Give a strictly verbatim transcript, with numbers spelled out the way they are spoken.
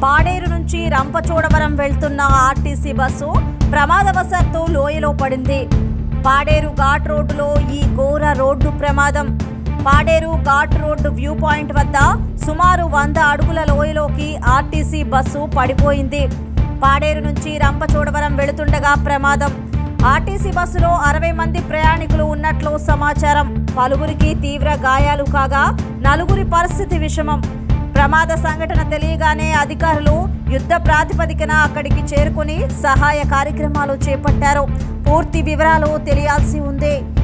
పాడేరు నుంచి రంపచోడవరం వెళ్తున్న RTC bus ప్రమాదవశాత్తు లోయలో పడింది. పాడేరు ఘాట్ రోడ్డులో ఈ ఘోర రోడ్డు ప్రమాదం. Paderu ghat road view point వద్ద సుమారు వంద అడుగుల లోయలోకి ఆర్టీసీ బస్సు పడిపోయింది. పాడేరు నుంచి రంపచోడవరం వెళుతుండగా ప్రమాదం. ఆర్టీసీ బస్సులో అరవై మంది ప్రయాణికులు ఉన్నట్లు సమాచారం. పలువురికి తీవ్ర గాయాలు కాగా నలుగురి పరిస్థితి విషమం. ప్రమాద సంఘటన తెలియగానే అధికారులు యుద్ధ ప్రాతిపదికన అక్కడికి చేరుకుని సహాయ కార్యక్రమాలు చేపట్టారు. పూర్తి వివరాలు తెలియాల్సి ఉంది.